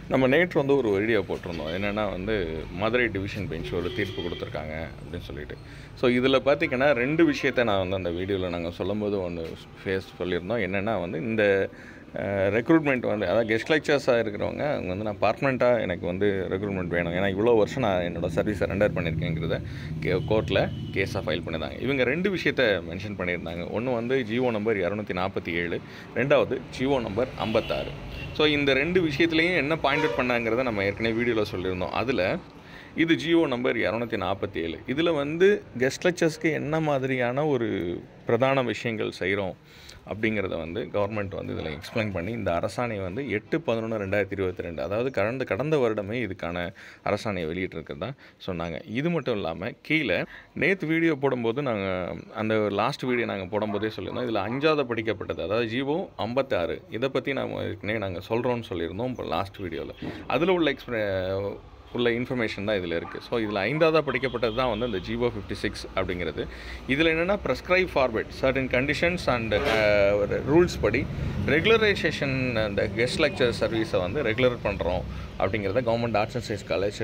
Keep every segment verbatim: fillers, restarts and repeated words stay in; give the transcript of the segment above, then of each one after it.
நம்ம நேற்று வந்து ஒரு வீடியோ போட்டிருந்தோம். என்னென்னா வந்து மதுரை டிவிஷன் பெஞ்ச் ஒரு தீர்ப்பு கொடுத்துருக்காங்க அப்படின்னு சொல்லிட்டு. ஸோ இதில் பார்த்திங்கன்னா ரெண்டு விஷயத்தை நான் வந்து அந்த வீடியோவில் நாங்கள் சொல்லும்போது ஒன்று ஃபேஸ் சொல்லியிருந்தோம். என்னென்னா வந்து இந்த ரெக்ரூட்மெண்ட் வந்து அதாவது கெஸ்ட் லெக்சர்ஸாக இருக்கிறவங்க அவங்க வந்து நான் பர்மனெண்ட்டாக எனக்கு வந்து ரெக்ரூட்மெண்ட் வேணும், ஏன்னா இவ்வளோ வருஷம் நான் என்னோடய சர்வீஸை ரெண்டர் பண்ணியிருக்கேங்கிறத கே கோர்ட்டில் கேஸாக ஃபைல் பண்ணியிருந்தாங்க. இவங்க ரெண்டு விஷயத்தை மென்ஷன் பண்ணியிருந்தாங்க. ஒன்று வந்து ஜிஓ நம்பர் இரநூத்தி நாற்பத்தி ஏழு, ரெண்டாவது ஜிஓ நம்பர் ஐம்பத்தாறு. ஸோ இந்த ரெண்டு விஷயத்துலேயும் என்ன பாயிண்ட் அவுட் பண்ணாங்கிறத நம்ம ஏற்கனவே வீடியோவில் சொல்லியிருந்தோம். அதில் இது ஜிஓ நம்பர் இரநூத்தி நாற்பத்தி ஏழு. இதில் வந்து கெஸ்ட் லெக்சர்ஸ்க்கு என்ன மாதிரியான ஒரு பிரதான விஷயங்கள் செய்கிறோம் அப்படிங்கிறத வந்து கவர்மெண்ட் வந்து இதில் எக்ஸ்பிளைன் பண்ணி இந்த அரசாணை வந்து எட்டு பதினொன்று ரெண்டாயிரத்தி இருபத்தி ரெண்டு அதாவது கடந்த கடந்த வருடமே இதுக்கான அரசாணையை வெளியிட்டிருக்கிறதா சொன்னாங்க. இது மட்டும் இல்லாமல் கீழே நேற்று வீடியோ போடும்போது நாங்கள் அந்த லாஸ்ட் வீடியோ நாங்கள் போடும்போதே சொல்லியிருந்தோம். இதில் அஞ்சாவது படிக்கப்பட்டது அதாவது ஜிஓ ஐம்பத்தாறு இதை பற்றி நம்ம ஏற்கனவே நாங்கள் சொல்கிறோன்னு சொல்லியிருந்தோம் இப்போ லாஸ்ட் வீடியோவில். அதில் உள்ள எக்ஸ்பிளே உள்ள இன்ஃபர்மேஷன் தான் இதில் இருக்குது. ஸோ இதில் ஐந்தாவதாக படிக்கப்பட்டது தான் வந்து இந்த ஜிஓ ஃபிஃப்டி சிக்ஸ் அப்படிங்கிறது. இதில் என்னென்னா prescribe forward certain conditions and rules படி ரெகுலரைசேஷன் அந்த கெஸ்ட் லெக்சர் சர்வீஸை வந்து ரெகுலர் பண்ணுறோம் அப்படிங்கிறத government arts and science college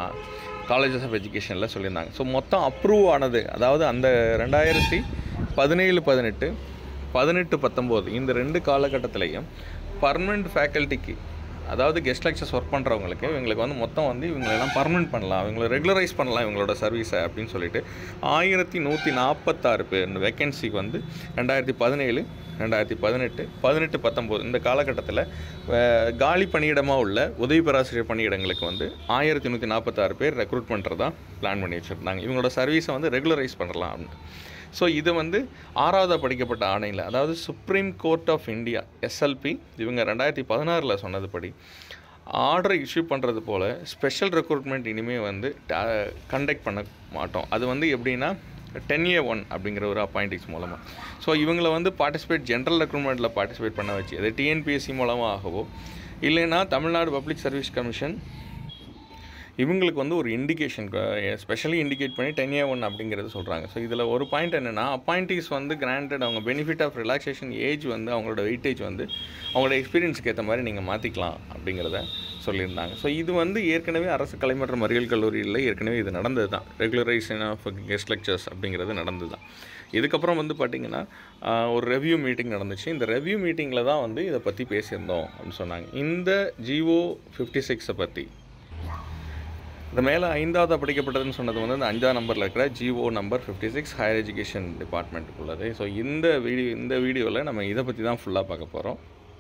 colleges of எஜுகேஷனில் சொல்லியிருந்தாங்க. ஸோ மொத்தம் அப்ரூவ் ஆனது அதாவது அந்த ரெண்டாயிரத்தி பதினேழு பதினெட்டு பதினெட்டு பத்தொம்போது இந்த ரெண்டு காலகட்டத்திலையும் பர்மனெண்ட் ஃபேக்கல்ட்டிக்கு அதாவது கெஸ்ட் லெக்சர்ஸ் ஒர்க் பண்ணுறவங்களுக்கு இவங்களுக்கு வந்து மொத்தம் வந்து இவங்களெல்லாம் பர்மனெண்ட் பண்ணலாம், இவங்களை ரெகுலரைஸ் பண்ணலாம் இவங்களோட சர்வீஸை அப்படின்னு சொல்லிட்டு ஆயிரத்தி நூற்றி நாற்பத்தாறு பேர் இந்த வேக்கன்சிக்கு வந்து ரெண்டாயிரத்தி பதினேழு ரெண்டாயிரத்தி பதினெட்டு பதினெட்டு பத்தொம்போது இந்த காலகட்டத்தில் காலி பணியிடமாக உள்ள உதவி பேராசிரியர் பணியிடங்களுக்கு வந்து ஆயிரத்தி நூற்றி நாற்பத்தாறு பேர் ரெக்ரூட் பண்ணுறதா பிளான் பண்ணி வச்சுருந்தாங்க. இவங்களோட சர்வீஸை வந்து ரெகுலரைஸ் பண்ணலாம் அப்படின்னு. ஸோ இது வந்து ஆறாவது படிக்கப்பட்ட ஆணையில் அதாவது Supreme Court of India SLP இவங்க ரெண்டாயிரத்தி பதினாறில் சொன்னதுபடி ஆர்டரை இஷ்யூ பண்ணுறது போல் ஸ்பெஷல் ரெக்ரூட்மெண்ட் இனிமேல் வந்து கண்டக்ட் பண்ண மாட்டோம். அது வந்து எப்படின்னா டென் ஏ ஒன் அப்படிங்கிற ஒரு அப்பாயிண்டிங்ஸ் மூலமாக. ஸோ இவங்களை வந்து பார்ட்டிசிபேட் ஜென்ரல் ரெக்ரூட்மெண்ட்டில் பார்ட்டிசிபேட் பண்ண வச்சு அது டிஎன்பிஎஸ்சி மூலமாகவோ இல்லைன்னா தமிழ்நாடு பப்ளிக் சர்வீஸ் கமிஷன் இவங்களுக்கு வந்து ஒரு இண்டிகேஷன் ஸ்பெஷலி இண்டிகேட் பண்ணி டென் ஏ ஒன் அப்படிங்கிறது சொல்கிறாங்க. ஸோ இதில் ஒரு பாயிண்ட் என்னென்னா அப்பாயிண்டிஸ் வந்து கிராண்டட் அவங்க பெனிஃபிட் ஆஃப் ரிலாக்ஸேஷன் ஏஜ் வந்து அவங்களோட வெயிட்டேஜ் வந்து அவங்களோட எக்ஸ்பீரியன்ஸுக்கு ஏற்ற மாதிரி நீங்கள் மாற்றிக்கலாம் அப்படிங்கிறத சொல்லியிருந்தாங்க. ஸோ இது வந்து ஏற்கனவே அரசு கலை மற்றும் அறிவியல் கல்லூரியில் ஏற்கனவே இது நடந்தது தான். ரெகுலரைசேஷன் ஆஃப் கெஸ்ட் லெக்சர்ஸ் அப்படிங்கிறது நடந்தது தான். இதுக்கப்புறம் வந்து பார்த்திங்கன்னா ஒரு ரெவ்யூ மீட்டிங் நடந்துச்சு. இந்த ரெவ்யூ மீட்டிங்கில் தான் வந்து இதை பற்றி பேசியிருந்தோம் அப்படின்னு சொன்னாங்க. இந்த ஜிஓ ஃபிஃப்டி சிக்ஸை பற்றி இந்த மேலே ஐந்தாவது படிக்கப்பட்டதுன்னு சொன்னது வந்து இந்த அஞ்சாவது நம்பரில் இருக்கிற GO number fifty six higher education டிபார்ட்மெண்ட்டுக்கு உள்ளது. ஸோ இந்த வீடியோ இந்த வீடியோவில் நம்ம இதை பற்றி தான் ஃபுல்லாக பார்க்க போகிறோம்.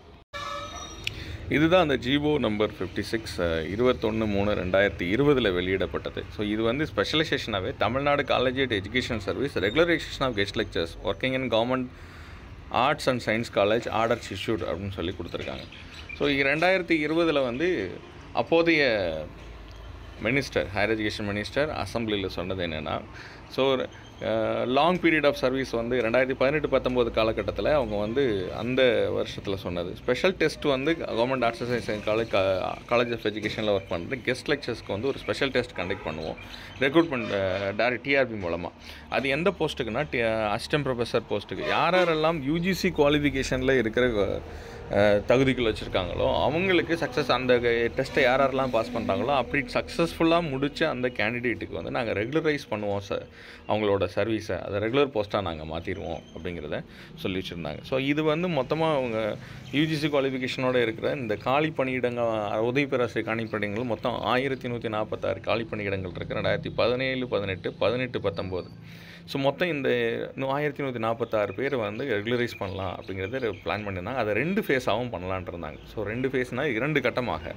இதுதான் அந்த ஜிஓ நம்பர் ஃபிஃப்டி சிக்ஸ் இருபத்தொன்று மூணு ரெண்டாயிரத்தி இருபதில் வெளியிடப்பட்டது. ஸோ இது வந்து ஸ்பெஷலைசேஷனாகவே Tamil Nadu college education service regularisation of guest lecturers working in government arts and science college orders issued அப்படின்னு சொல்லி கொடுத்துருக்காங்க. ஸோ ரெண்டாயிரத்தி இருபதில் வந்து அப்போதைய மினிஸ்டர் ஹையர் எஜுகேஷன் மினிஸ்டர் அசம்பிளியில் சொன்னது என்னென்னா so long period of service வந்து ரெண்டாயிரத்தி பதினெட்டு பத்தொம்போது காலகட்டத்தில் அவங்க வந்து அந்த வருஷத்தில் சொன்னது ஸ்பெஷல் டெஸ்ட் வந்து government arts and science college college of எஜுகேஷனில் ஒர்க் பண்ணுறது கெஸ்ட் லெக்சர்ஸ்க்கு வந்து ஒரு ஸ்பெஷல் டெஸ்ட் கண்டக்ட் பண்ணுவோம் ரெக்ரூட்மெண்ட் டேரக்ட் டிஆர்பி மூலமாக. அது எந்த போஸ்ட்டுக்குன்னா டி அசிஸ்டன்ட் ப்ரொஃபஸர் போஸ்ட்டுக்கு. யார் யாரெல்லாம் யூஜிசி குவாலிஃபிகேஷனில் இருக்கிற தகுதிகள் வச்சுருக்காங்களோ அவங்களுக்கு சக்ஸஸ் அந்த டெஸ்ட்டை யார் யாரெல்லாம் பாஸ் பண்ணுறாங்களோ அப்படி சக்ஸஸ்ஃபுல்லாக முடித்த அந்த கேண்டிடேட்டுக்கு வந்து நாங்கள் ரெகுலரைஸ் பண்ணுவோம் சார் அவங்களோட சர்வீஸை அதை ரெகுலர் போஸ்ட்டாக நாங்கள் மாற்றிடுவோம் அப்படிங்கிறத சொல்லி வச்சுருந்தாங்க. ஸோ இது வந்து மொத்தமாக அவங்க யூஜிசி குவாலிஃபிகேஷனோடு இருக்கிற இந்த காலி பணியிடங்கள் உதவி பேராசிரியர் காலி பணியிடங்கள் மொத்தம் ஆயிரத்தி நூற்றி நாற்பத்தாறு காலி பணியிடங்கள் இருக்குது ரெண்டாயிரத்தி பதினேழு பதினெட்டு பதினெட்டு பத்தொம்போது. ஸோ மொத்தம் இந்த ஆயிரத்தி நூற்றி நாற்பத்தாறு பேர் வந்து ரெகுலரைஸ் பண்ணலாம் அப்படிங்கிறத பிளான் பண்ணியிருந்தாங்க. அதை ரெண்டு ஃபேஸாகவும் பண்ணலான்ட்டு இருந்தாங்க. ஸோ ரெண்டு ஃபேஸ்னால் இரண்டு கட்டமாக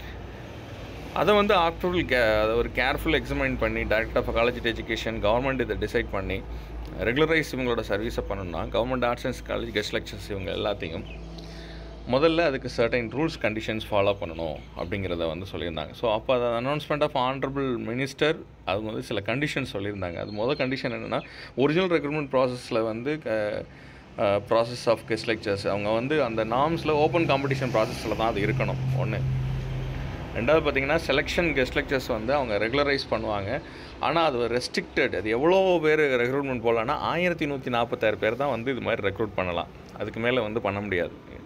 அதை வந்து ஆஃப்டர் கே அதை ஒரு கேர்ஃபுல் எக்ஸாமைன் பண்ணி director of college education government இதை டிசைட் பண்ணி ரெகுலரைஸ் இவங்களோட சர்வீஸை பண்ணணும்னா government arts and college guest lecturers இவங்க எல்லாத்தையும் முதல்ல அதுக்கு சர்டைன் ரூல்ஸ் கண்டிஷன்ஸ் ஃபாலோ பண்ணணும் அப்படிங்கிறத வந்து சொல்லியிருந்தாங்க. ஸோ அப்போ அதை அனௌன்ஸ்மெண்ட் ஆஃப் ஆனரபிள் மினிஸ்டர் அது வந்து சில கண்டிஷன்ஸ் சொல்லியிருந்தாங்க. அது முதல் கண்டிஷன் என்னென்னா ஒரிஜினல் ரெக்ரூட்மெண்ட் ப்ராசஸில் வந்து ப்ராசஸ் ஆஃப் கெஸ்ட் லெக்சர்ஸ் அவங்க வந்து அந்த நார்ம்ஸில் ஓப்பன் காம்படிஷன் ப்ராசஸில் தான் அது இருக்கணும் ஒன்று. ரெண்டாவது பார்த்திங்கன்னா செலெக்ஷன் கெஸ்ட் லெக்சர்ஸ் வந்து அவங்க ரெகுலரைஸ் பண்ணுவாங்க. ஆனால் அது ரெஸ்ட்ரிக்டட் அது எவ்வளோ பேர் ரெக்ரூட்மெண்ட் போகலான்னா ஆயிரத்தி நூற்றி நாற்பத்தாறு பேர் தான் வந்து இது மாதிரி ரெக்ரூட் பண்ணலாம். அதுக்கு மேலே வந்து பண்ண முடியாது.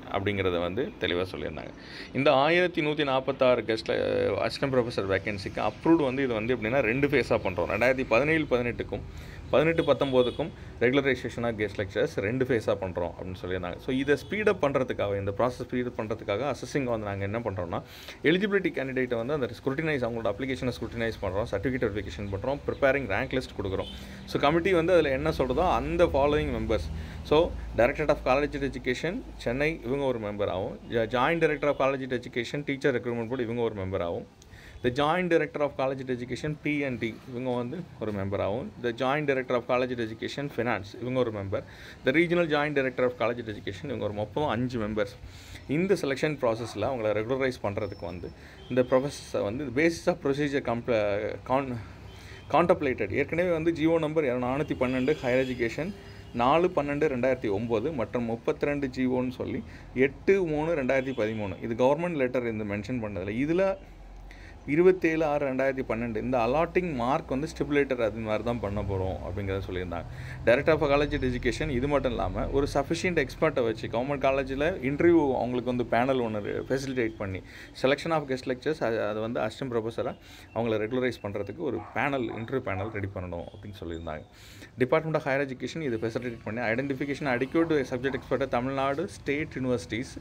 அப்படிங்கிறத வந்து தெளிவாக சொல்லியிருந்தாங்க. இந்த ஆயிரத்தி நூற்றி நாற்பத்தாறு கெஸ்ட் அசிஸ்டன்ட் ப்ரொஃபஸர் வேகன்சிக்கு அப்ரூவ்டு வந்து இது வந்து எப்படின்னா ரெண்டு ஃபேஸாக பண்ணுறோம். ரெண்டாயிரத்தி பதினேழு பதினெட்டுக்கும் பதினெட்டு பத்தொம்போதுக்கும் ரெகுலரைசேஷன் ஆஃப் கெஸ்ட் லெக்சர்ஸ் ரெண்டு ஃபேஸாக பண்ணுறோம் அப்படின்னு சொல்லியிருந்தாங்க. ஸோ இதை ஸ்பீடப் பண்ணுறதுக்காக, இந்த ப்ராசஸ் ஸ்பீடப் பண்ணுறதுக்காக அசஸிங் வந்து நாங்கள் என்ன பண்ணுறோம்னா, எலிஜிபிலிட்டி கேண்டிடேட்டை வந்து அந்த ஸ்க்ரூட்டினைஸ், அவங்களோட அப்ளிகேஷனை ஸ்க்ரூட்டினைஸ் பண்ணுறோம், சர்டிஃபிகேட் வெரிஃபிகேஷன் பண்ணுறோம், ப்ரிப்பேரிங் ரேங்க் லிஸ்ட் கொடுக்குறோம். ஸோ கமிட்டி வந்து அதில் என்ன சொல்கிறதோ அந்த following members. So director of college education Chennai இவங்க ஒரு மெம்பர் ஆகும். Joint director of college education teacher recruitment board இவங்க ஒரு மெம்பர் ஆகும். The joint director of college education BND இவங்க வந்து ஒரு மெம்பர் ஆகும். The joint director of college education finance இவங்க ஒரு member. The regional joint director of college education இவங்க ஒரு மொத்தம் அஞ்சு மெம்பர்ஸ். இந்த செலெக்ஷன் ப்ராசஸில் அவங்கள ரெகுலரைஸ் பண்ணுறதுக்கு வந்து இந்த ப்ரொஃபஸரை வந்து பேசிஸ் ஆஃப் ப்ரொசீஜர் கம்ப்ள கான் கான்டம்ப்ளேட்டட் ஏற்கனவே வந்து ஜிஓ நம்பர் நானூற்றி பன்னெண்டு ஹையர் எஜுகேஷன் நாலு பன்னெண்டு ரெண்டாயிரத்தி ஒம்பது மற்றும் முப்பத்தி ரெண்டு ஜிஓன்னு சொல்லி எட்டு மூணு ரெண்டாயிரத்தி பதிமூணு இது கவர்மெண்ட் லெட்டர் இந்த மென்ஷன் பண்ணதில்லை. இதில் இருபத்தேழு ஆறு ரெண்டாயிரத்தி பன்னெண்டு இந்த அலாட்டிங் மார்க் வந்து ஸ்டிபுலேட்டர் அது மாதிரி தான் பண்ண போகிறோம் அப்படிங்கிறத சொல்லியிருந்தாங்க. டைரக்டர் ஆஃப் காலேஜ் எஜுகேஷன் இது மட்டும் இல்லாமல் ஒரு சஃபிஷியன்ட் எக்ஸ்பர்ட்டை வச்சு கவர்மெண்ட் காலேஜில் இன்டர்வியூ அவங்களுக்கு வந்து பேனல் ஒன்று ஃபெசிலிட்டேட் பண்ணி செலெக்ஷன் ஆஃப் கெஸ்ட் லெக்சர்ஸ் அது வந்து அசிஸ்டன்ட் ப்ரொஃபஸராக அவங்கள ரெகுலரைஸ் பண்ணுறதுக்கு ஒரு பேனல் இன்டர்வியூ பேனல் ரெடி பண்ணணும் அப்படின்னு சொல்லியிருந்தாங்க. டிபார்ட்மெண்ட் ஆஃப் ஹையர் எஜுகேஷன் இது ஃபெசிலிட்டேட் பண்ணி ஐடென்டிஃபிகேஷன் அடிக்யூட் சப்ஜெக்ட் எக்ஸ்பர்ட்டை தமிழ்நாடு ஸ்டேட் யூனிவர்சிட்டிஸ்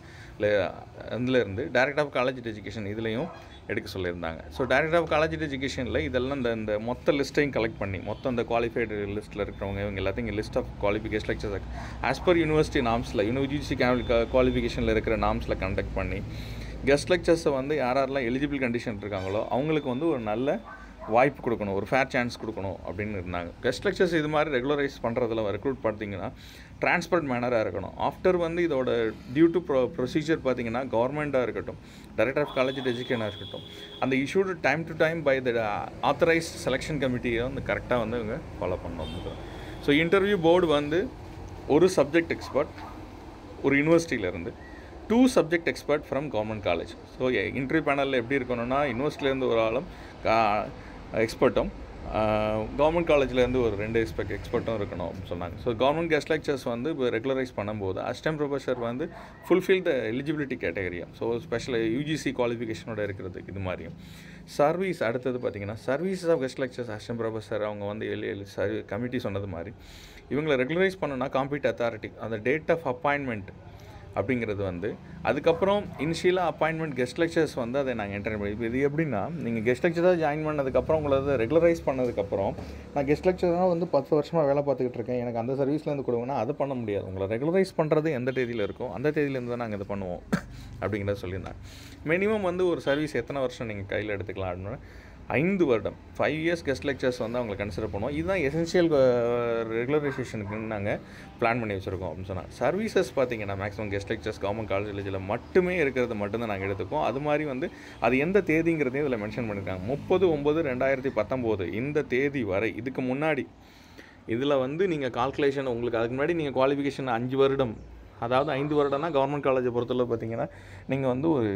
அதுலேருந்து டைரக்டர் ஆஃப் காலேஜ் எஜுகேஷன் இதுலேயும் எடுக்க சொல்லியிருந்தாங்க. ஸோ டைரக்டர் ஆஃப் காலேஜ் எஜுகேஷனில் இதெல்லாம் இந்த இந்த மொத்த லிஸ்ட்டையும் கலெக்ட் பண்ணி மொத்தம் இந்த குவாலிஃபைடு லிஸ்ட்டில் இருக்கிறவங்க இவங்க எல்லாத்தையும் இங்கே list of qualification lectures as per university நாம்ஸில் யூனிவர்சிட்டி குவாலிஃபிகேஷனில் இருக்கிற நாம்ஸில் கண்டக்ட் பண்ணி கெஸ்ட் லெக்சர்ஸை வந்து யார் யாரெல்லாம் எலிஜிபிள் கண்டிஷன் இருக்காங்களோ அவங்களுக்கு வந்து ஒரு நல்ல வாய்ப்பு கொடுக்கணும், ஒரு ஃபேர் சான்ஸ் கொடுக்கணும் அப்படின்னு இருந்தாங்க. கெஸ்ட் லெக்சர்ஸ் இது மாதிரி ரெகுலரைஸ் பண்ணுறதுல ரெக்ரூட் பார்த்தீங்கன்னா டிரான்ஸ்பரண்ட் மேனராக இருக்கணும். ஆஃப்டர் வந்து இதோட டியூ டு ப்ரொ ப்ரொசீஜர் பார்த்தீங்கன்னா கவர்மெண்ட்டாக இருக்கட்டும், டைரக்டர் ஆஃப் காலேஜ் எஜுகேஷனாக இருக்கட்டும், அந்த issued time to time by the authorised selection கமிட்டியை வந்து கரெக்டாக வந்து இவங்க ஃபாலோ பண்ணணும். ஸோ இன்டர்வியூ போர்டு வந்து ஒரு சப்ஜெக்ட் எக்ஸ்பர்ட் ஒரு யூனிவர்சிட்டியிலேருந்து two subject expert from government college. So interview பேனலில் எப்படி இருக்கணும்னா யூனிவர்சிட்டிலேருந்து ஒரு ஆளும் எக்ஸ்பர்ட்டும் கவர்மெண்ட் காலேஜ்லேருந்து ஒரு ரெண்டு எக்ஸ்பெக்ட் எக்ஸ்பர்ட்டும் இருக்கணும் அப்படின்னு சொன்னாங்க. ஸோ கவர்மெண்ட் கெஸ்ட் லெக்சர்ஸ் வந்து இப்போ ரெகுலரைஸ் பண்ணும்போது அசிஸ்டன்ட் ப்ரொஃபஸர் வந்து ஃபுல்ஃபில் த எலிஜிபிலிட்டி கேட்டகரியா. ஸோ ஸ்பெஷல் யூஜிசி குவாலிஃபிகேஷனோட இருக்கிறதுக்கு இது மாதிரியும் சர்வீஸ் அடுத்தது பார்த்திங்கன்னா services of guest lectures assistant professor அவங்க வந்து எலி எலி சர்வீ கமிட்டி சொன்னது மாதிரி இவங்களை ரெகுலரைஸ் பண்ணணும்னா காம்பீட் அத்தாரிட்டி அந்த டேட் ஆஃப் அப்பாயின்மெண்ட் அப்படிங்கிறது வந்து அதுக்கப்புறம் இனிஷியலாக அப்பாயின்மெண்ட் கெஸ்ட் லெக்சர்ஸ் வந்து அதை நாங்கள் என்டர் பண்ணி இப்போ இது எப்படின்னா நீங்கள் கெஸ்ட் லெக்சராக ஜாயின் பண்ணதுக்கப்புறம் உங்களை அதை ரெகுலரைஸ் பண்ணதுக்கப்புறம் நான் கெஸ்ட் லெக்சராக வந்து பத்து வருஷமாக வேலை பார்த்துக்கிட்டு இருக்கேன் எனக்கு அந்த சர்வீஸ்லேருந்து கொடுங்கன்னா அது பண்ண முடியாது. உங்களை ரெகுலரைஸ் பண்ணுறது எந்த தேதியில் இருக்கோ அந்த தேதியிலேருந்து தான் நாங்கள் இது பண்ணுவோம் அப்படிங்கிறத சொல்லியிருந்தாங்க. மினிமம் வந்து ஒரு சர்வீஸ் எத்தனை வருஷம் நீங்கள் கையில் எடுத்துக்கலாம் அப்படின்னு ஐந்து வருடம் ஃபைவ் இயர்ஸ் கெஸ்ட் லெக்சர்ஸ் வந்து அவங்களை கன்சிடர் பண்ணுவோம். இதுதான் எசென்ஷியல் ரெகுலரைசேஷனுக்குன்னு நாங்கள் பிளான் பண்ணி வச்சுருக்கோம் அப்படின்னு சொன்னால். சர்வீசஸ் பார்த்திங்கன்னா மேக்ஸிமம் கெஸ்ட் லெக்சர்ஸ் கவர்மெண்ட் காலேஜில் மட்டுமே இருக்கிறது மட்டும்தான் நாங்கள் எடுத்துக்கோம். அது மாதிரி வந்து அது எந்த தேதிங்கிறதையும் இதில் மென்ஷன் பண்ணியிருக்காங்க. முப்பது ஒம்பது ரெண்டாயிரத்தி பத்தொம்போது இந்த தேதி வரை இதுக்கு முன்னாடி இதில் வந்து நீங்கள் கால்குலேஷன் உங்களுக்கு அதுக்கு முன்னாடி நீங்கள் குவாலிஃபிகேஷன் அஞ்சு வருடம் அதாவது ஐந்து வருடம்னா கவர்மெண்ட் காலேஜை பொறுத்தளவு பார்த்திங்கன்னா நீங்கள் வந்து ஒரு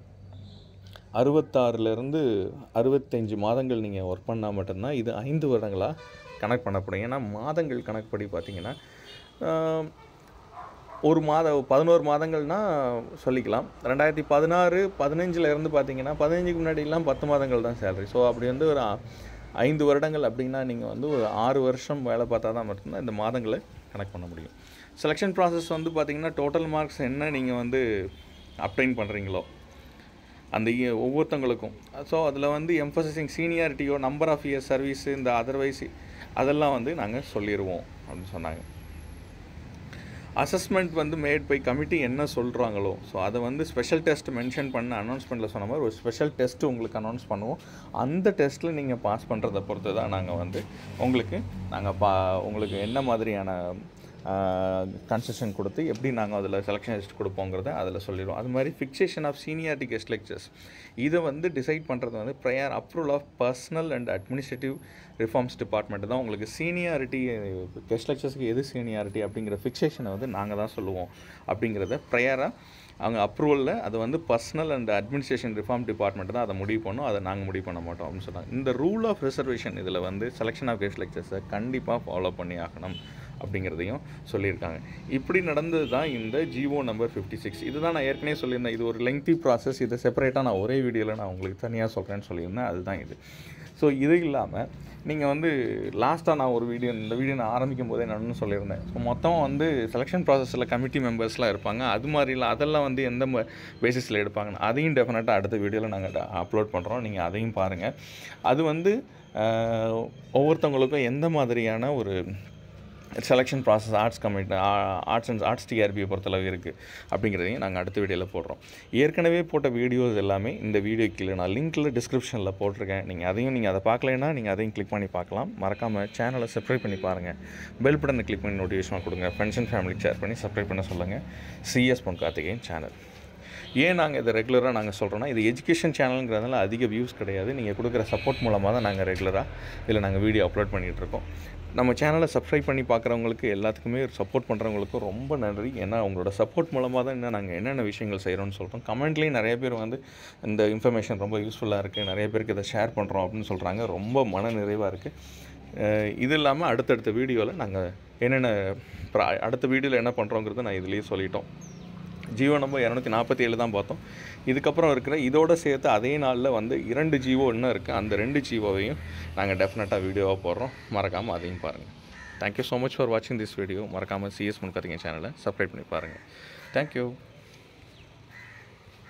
அறுபத்தாறுலேருந்து அறுபத்தஞ்சு மாதங்கள் நீங்கள் ஒர்க் பண்ணால் மட்டும்தான் இது ஐந்து வருடங்களாக கணக்கு பண்ணப்படும். ஏன்னா மாதங்கள் கணக்குப்படி பார்த்திங்கன்னா ஒரு மாத பதினோரு மாதங்கள்னால் சொல்லிக்கலாம். ரெண்டாயிரத்தி பதினாறு பதினஞ்சிலேருந்து பார்த்திங்கன்னா பதினஞ்சுக்கு முன்னாடிலாம் பத்து மாதங்கள் தான் சேலரி. ஸோ அப்படி வந்து ஒரு ஐந்து வருடங்கள் அப்படின்னா நீங்கள் வந்து ஒரு ஆறு வருஷம் வேலை பார்த்தா தான் மட்டும்தான் இந்த மாதங்களை கணக்கு பண்ண முடியும். செலெக்ஷன் ப்ராசஸ் வந்து பார்த்திங்கன்னா டோட்டல் மார்க்ஸ் என்ன நீங்கள் வந்து அப்டைன் பண்ணுறீங்களோ அந்த ஒவ்வொருத்தங்களுக்கும் ஸோ அதில் வந்து எம்ஃபசிசிங் சீனியாரிட்டியோ நம்பர் ஆஃப் இயர்ஸ் சர்வீஸு இந்த அதர்வைஸ் அதெல்லாம் வந்து நாங்கள் சொல்லிடுவோம் அப்படின்னு சொன்னாங்க. அசஸ்மெண்ட் வந்து மேட் பை கமிட்டி என்ன சொல்கிறாங்களோ ஸோ அதை வந்து ஸ்பெஷல் டெஸ்ட் மென்ஷன் பண்ண அனௌன்ஸ்மெண்ட்டில் சொன்ன மாதிரி ஒரு ஸ்பெஷல் டெஸ்ட்டு உங்களுக்கு அனௌன்ஸ் பண்ணுவோம். அந்த டெஸ்ட்டில் நீங்கள் பாஸ் பண்ணுறதை பொறுத்து தான் நாங்கள் வந்து உங்களுக்கு நாங்கள் பா உங்களுக்கு என்ன மாதிரியான கன்செஷன் கொடுத்து எப்படி நாங்கள் அதில் செலெக்ஷன் லிஸ்ட் கொடுப்போங்கிறத அதில் சொல்லிடுவோம். அது மாதிரி fixation of seniority guest lectures இதை வந்து டிசைட் பண்ணுறது வந்து prior approval of personnel and administrative reforms department தான் உங்களுக்கு சீனியாரிட்டி கெஸ்ட் லெக்சர்ஸ்க்கு எது சீனியாரிட்டி அப்படிங்கிற ஃபிக்சேஷனை வந்து நாங்கள் தான் சொல்லுவோம் அப்படிங்கிறத ப்ரையராக அவங்க அப்ரூவலில் அது வந்து personnel and administration reform department தான் அதை முடிவு பண்ணோம், அதை நாங்கள் முடிவு பண்ண மாட்டோம் அப்படின்னு சொன்னாங்க. இந்த ரூல் ஆஃப் ரிசர்வேஷன் இதில் வந்து செலெக்ஷன் ஆஃப் கெஸ்ட் லெக்சர்ஸை கண்டிப்பாக ஃபாலோ பண்ணி ஆகணும் அப்படிங்கிறதையும் சொல்லியிருக்காங்க. இப்படி நடந்தது தான் இந்த ஜிஓ நம்பர் ஃபிஃப்டி சிக்ஸ். இதுதான் நான் ஏற்கனவே சொல்லியிருந்தேன், இது ஒரு லெங்தி ப்ராசஸ், இதை செப்பரேட்டாக நான் ஒரே வீடியோவில் நான் உங்களுக்கு தனியாக சொல்கிறேன்னு சொல்லியிருந்தேன். அதுதான் இது. ஸோ இது இல்லாமல் நீங்கள் வந்து லாஸ்ட்டாக நான் ஒரு வீடியோ இந்த வீடியோ நான் ஆரம்பிக்கும் போதே நான் சொல்லியிருந்தேன். ஸோ மொத்தம் வந்து செலெக்ஷன் ப்ராசஸில் கமிட்டி மெம்பர்ஸ்லாம் இருப்பாங்க. அது மாதிரிலாம் அதெல்லாம் வந்து எந்த பேசிஸில் எடுப்பாங்கன்னு அதையும் டெஃபினட்டாக அடுத்த வீடியோவில் நாங்கள் அப்லோட் பண்ணுறோம். நீங்கள் அதையும் பாருங்கள். அது வந்து ஒவ்வொருத்தவங்களுக்கும் எந்த மாதிரியான ஒரு selection process arts committee arts and arts டிஆர்பியை பொறுத்தளவு இருக்குது அப்படிங்கிறதையும் நாங்கள் அடுத்த வீடியோவில் போடுறோம். ஏற்கனவே போட்ட வீடியோஸ் எல்லாமே இந்த வீடியோ கீழே நான் லிங்க்கில் டிஸ்கிரிப்ஷனில் போட்டிருக்கேன். நீங்கள் அதையும் நீங்கள் அதை பார்க்கலைன்னா நீங்கள் அதையும் கிளிக் பண்ணி பார்க்கலாம். மறக்காமல் சேனலை சப்ஸ்கிரைப் பண்ணி பாருங்கள். பெல் பட்டனை கிளிக் பண்ணி நோட்டிஃபிகேஷன் கொடுங்க. ஃப்ரெண்ட்ஸ் அண்ட் ஃபேமிலிக்கு ஷேர் பண்ணி சப்ஸ்கிரைப் பண்ண சொல்லுங்கள். CS Pon Karthikeyan channel. ஏன் நாங்கள் இதை ரெகுலராக நாங்கள் சொல்கிறோன்னா, இது எஜுகேஷன் சேனலுங்கிறதுனால அதிக வியூஸ் கிடையாது. நீங்கள் கொடுக்குற சப்போர்ட் மூலமாக தான் நாங்கள் ரெகுலராக இதில் நாங்கள் வீடியோ அப்லோட் பண்ணிகிட்ருக்கோம். நம்ம சேனலை சப்ஸ்கிரைப் பண்ணி பார்க்குறவங்களுக்கு எல்லாத்துக்குமே சப்போர்ட் பண்ணுறவங்களுக்கும் ரொம்ப நன்றி. ஏன்னா உங்களோட சப்போர்ட் மூலமாக தான் இன்னும் நாங்கள் என்னென்ன விஷயங்கள் செய்கிறோன்னு சொல்கிறோம். கமெண்ட்லேயும் நிறைய பேர் வந்து இந்த இன்ஃபர்மேஷன் ரொம்ப யூஸ்ஃபுல்லாக இருக்குது, நிறைய பேருக்கு இதை ஷேர் பண்ணுறோம் அப்படின்னு சொல்கிறாங்க. ரொம்ப மன நிறைவாக இருக்குது. இது இல்லாமல் அடுத்தடுத்த வீடியோவில் நாங்கள் என்னென்ன அடுத்த வீடியோவில் என்ன பண்ணுறோங்கிறத நான் இதுலேயே சொல்லிட்டோம். ஜிஓ நம்பர் இரநூத்தி நாற்பத்தி ஏழு தான் பார்த்தோம். இதுக்கப்புறம் இருக்கிற இதோடு சேர்த்து அதே நாளில் வந்து இரண்டு ஜிஓ இன்னும் இருக்குது. அந்த ரெண்டு ஜிஓவையும் நாங்கள் டெஃபினட்டாக வீடியோவாக போடுறோம். மறக்காமல் அதையும் பாருங்கள். தேங்க்யூ ஸோ மச் ஃபார் வாட்சிங் திஸ் வீடியோ. மறக்காமல் சிஎஸ் பொன் கார்த்திகேயன் சேனலை சப்ஸ்கிரைப் பண்ணி பாருங்கள். தேங்க்யூ.